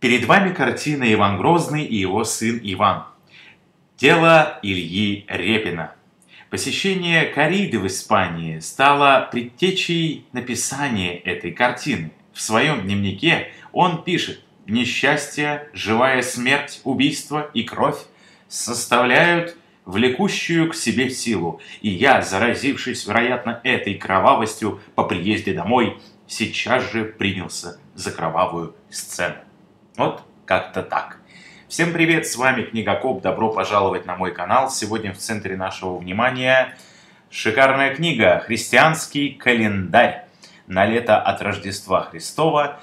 Перед вами картина «Иван Грозный и его сын Иван». Дело Ильи Репина. Посещение корриды в Испании стало предтечей написания этой картины. В своем дневнике он пишет: «Несчастье, живая смерть, убийство и кровь составляют влекущую к себе силу, и я, заразившись, вероятно, этой кровавостью по приезде домой, сейчас же принялся за кровавую сцену». Вот как-то так. Всем привет, с вами Книгокоп, добро пожаловать на мой канал. Сегодня в центре нашего внимания шикарная книга «Христианский календарь на лето от Рождества Христова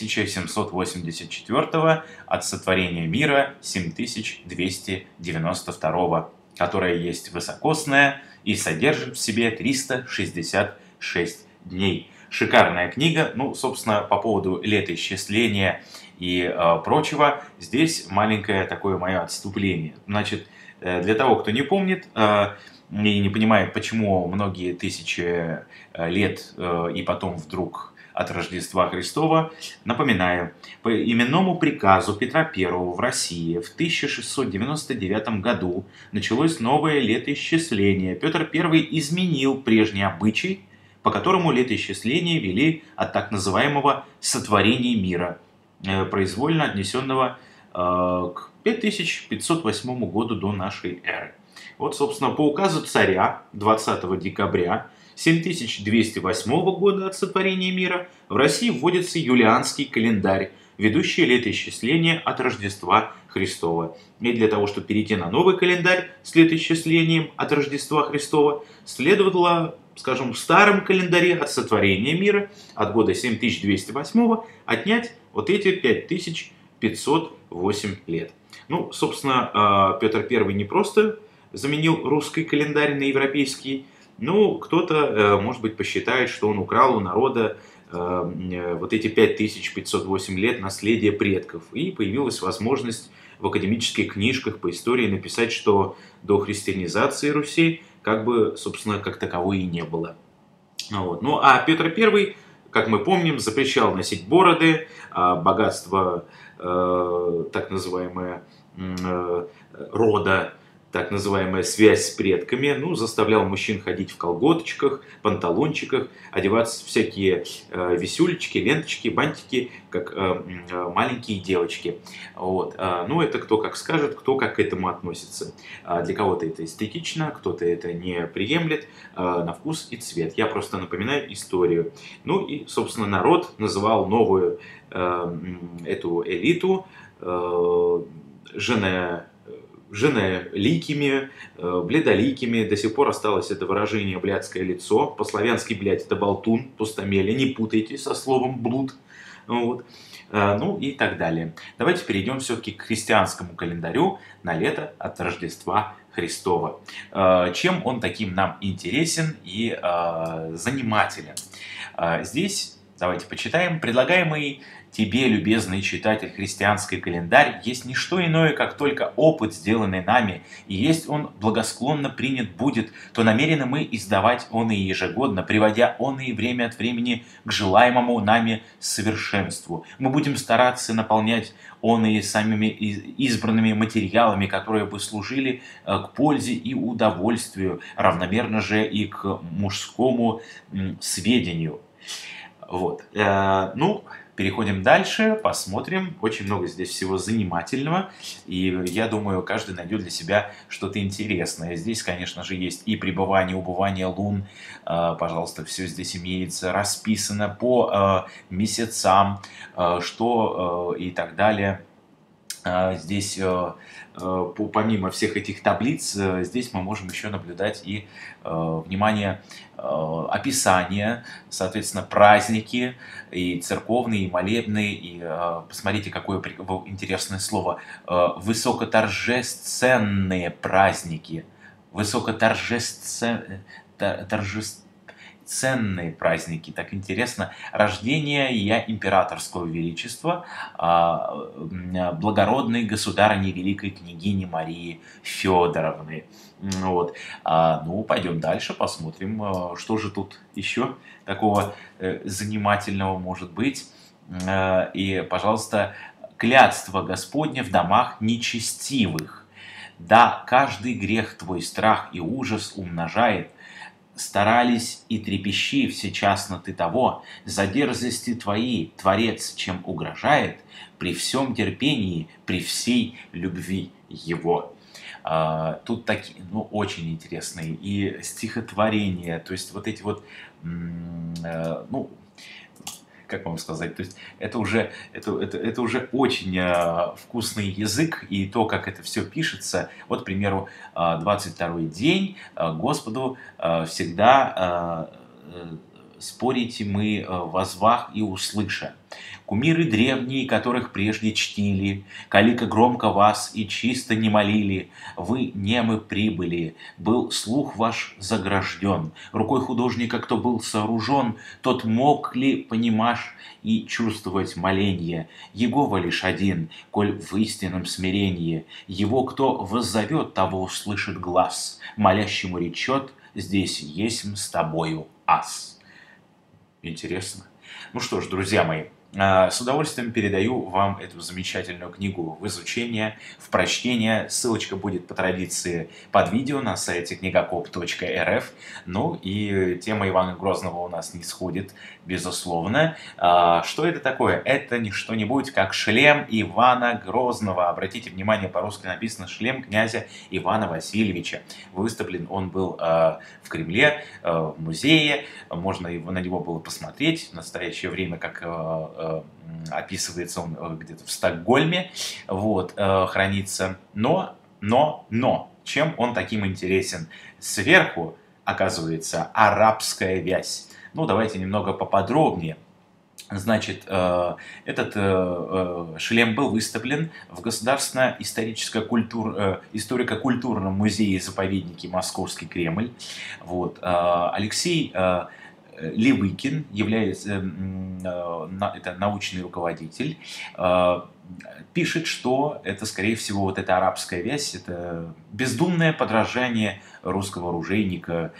1784 от сотворения мира 7292, которая есть высокосная и содержит в себе 366 дней. Шикарная книга. Ну, собственно, по поводу летоисчисления и прочего, здесь маленькое такое мое отступление. Значит, для того, кто не помнит и не понимает, почему многие тысячи лет и потом вдруг от Рождества Христова, напоминаю, по именному приказу Петра I в России в 1699 году началось новое летоисчисление. Петр I изменил прежний обычай, по которому летоисчисление вели от так называемого сотворения мира, произвольно отнесенного к 5508 году до нашей эры. Вот, собственно, по указу царя 20 декабря 7208 года от сотворения мира в России вводится юлианский календарь, ведущий летоисчисление от Рождества Христова. И для того, чтобы перейти на новый календарь с летоисчислением от Рождества Христова, следовало, скажем, в старом календаре от сотворения мира, от года 7208, отнять вот эти 5508 лет. Ну, собственно, Петр I не просто заменил русский календарь на европейский, ну, кто-то, может быть, посчитает, что он украл у народа вот эти 5508 лет наследия предков. И появилась возможность в академических книжках по истории написать, что до христианизации Руси как бы, собственно, как таковой и не было. Вот. Ну, а Петр I, как мы помним, запрещал носить бороды, богатство, так называемое, рода, так называемая связь с предками, ну, заставлял мужчин ходить в колготочках, панталончиках, одеваться в всякие висюлечки, ленточки, бантики, как маленькие девочки. Вот. Ну, это кто как скажет, кто как к этому относится. Для кого-то это эстетично, кто-то это не приемлет, на вкус и цвет. Я просто напоминаю историю. Ну и, собственно, народ называл новую эту элиту женоликими, бледоликими. До сих пор осталось это выражение «блядское лицо». По-славянски «блядь» — это болтун, пустомеля. Не путайте со словом «блуд». Вот. Ну и так далее. Давайте перейдем все-таки к христианскому календарю на лето от Рождества Христова. Чем он таким нам интересен и занимателен? Здесь давайте почитаем. Предлагаемый тебе, любезный читатель, христианский календарь есть не что иное, как только опыт, сделанный нами, и есть он благосклонно принят будет, то намерены мы издавать он и ежегодно, приводя он и время от времени к желаемому нами совершенству. Мы будем стараться наполнять он и самими избранными материалами, которые бы служили к пользе и удовольствию, равномерно же и к мужскому сведению. Вот. Ну, переходим дальше, посмотрим. Очень много здесь всего занимательного. И я думаю, каждый найдет для себя что-то интересное. Здесь, конечно же, есть и пребывание, убывание лун. Пожалуйста, все здесь имеется, расписано по месяцам, что и так далее. Здесь, помимо всех этих таблиц, здесь мы можем еще наблюдать и, внимание, описание, соответственно, праздники, и церковные, и молебные, и посмотрите, какое интересное слово, высокоторжественные праздники, ценные праздники, так интересно, рождение я императорского величества, благородной государыни великой княгини Марии Федоровны. Вот. Ну, пойдем дальше, посмотрим, что же тут еще такого занимательного может быть. И, пожалуйста, клятство Господня в домах нечестивых. Да, каждый грех твой страх и ужас умножает. Старались и трепещи всечасно ты того, за дерзости твои, Творец, чем угрожает, при всем терпении, при всей любви его. Тут такие, ну, очень интересные и стихотворения, то есть вот эти вот, ну, как вам сказать, то есть это уже очень вкусный язык, и то, как это все пишется. Вот, к примеру, 22-й день Господу всегда спорите мы возвах и услыша. Кумиры древние, которых прежде чтили, калика громко вас и чисто не молили, вы немы прибыли, был слух ваш загражден, рукой художника, кто был сооружен, тот мог ли, понимашь, и чувствовать моленье. Егова лишь один, коль в истинном смирении, его, кто воззовет, того услышит глаз, молящему речет, здесь есть с тобою ас. Интересно. Ну что ж, друзья мои, с удовольствием передаю вам эту замечательную книгу в изучение, в прочтение. Ссылочка будет по традиции под видео на сайте книгокоп.рф. Ну и тема Ивана Грозного у нас не сходит, безусловно. Что это такое? Это не что-нибудь, как шлем Ивана Грозного. Обратите внимание, по-русски написано «Шлем князя Ивана Васильевича». Выставлен он был в Кремле, в музее. Можно на него было посмотреть. В настоящее время, как описывается он где-то в Стокгольме, вот, хранится. Но, чем он таким интересен? Сверху, оказывается, арабская вязь. Ну, давайте немного поподробнее. Значит, этот шлем был выставлен в Государственно-историко-культурном музее-заповеднике Московский Кремль. Вот. Алексей Левыкин является, это научный руководитель, пишет, что это, скорее всего, вот эта арабская вязь, это бездумное подражание русского оружейника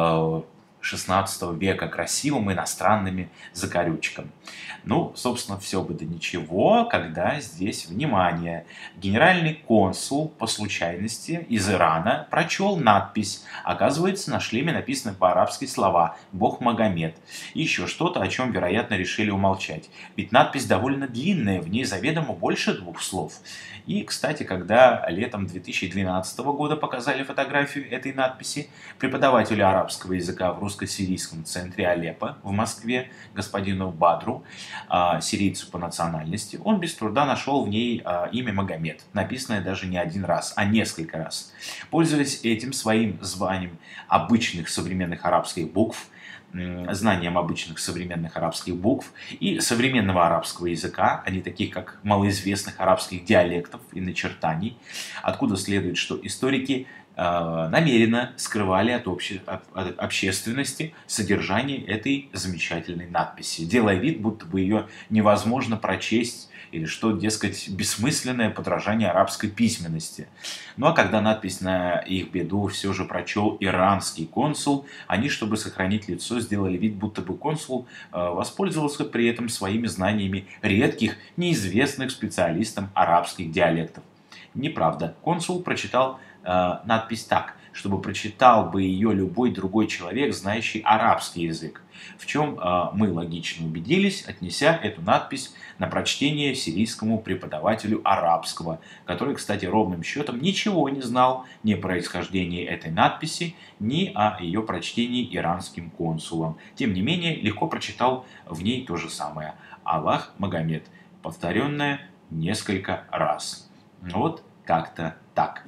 XVI века красивым иностранными закорючкам. Ну, собственно, все бы да ничего, когда здесь, внимание, генеральный консул по случайности из Ирана прочел надпись. Оказывается, на шлеме написаны по-арабски слова «Бог Магомед». И еще что-то, о чем, вероятно, решили умолчать. Ведь надпись довольно длинная, в ней заведомо больше 2 слов. И, кстати, когда летом 2012 года показали фотографию этой надписи преподавателю арабского языка в русско-сирийском центре Алеппо в Москве, господину Бадру, сирийцу по национальности, он без труда нашел в ней имя Магомед, написанное даже не один раз, а несколько раз. Пользуясь этим своим званием обычных современных арабских букв, знанием обычных современных арабских букв и современного арабского языка, а не таких, как малоизвестных арабских диалектов и начертаний, откуда следует, что историки намеренно скрывали от общественности содержание этой замечательной надписи, делая вид, будто бы ее невозможно прочесть, или что, дескать, бессмысленное подражание арабской письменности. Ну а когда надпись на их беду все же прочел иранский консул, они, чтобы сохранить лицо, сделали вид, будто бы консул воспользовался при этом своими знаниями редких, неизвестных специалистам арабских диалектов. Неправда. Консул прочитал надпись так, чтобы прочитал бы ее любой другой человек, знающий арабский язык, в чем мы логично убедились, отнеся эту надпись на прочтение сирийскому преподавателю арабского, который, кстати, ровным счетом ничего не знал ни о происхождении этой надписи, ни о ее прочтении иранским консулом. Тем не менее, легко прочитал в ней то же самое. Аллах Магомед, повторенное несколько раз. Вот как-то так.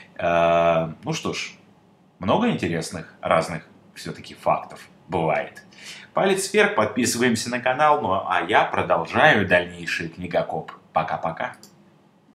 Ну что ж, много интересных разных все-таки фактов бывает. Палец вверх, подписываемся на канал, ну а я продолжаю дальнейший книгокоп. Пока-пока.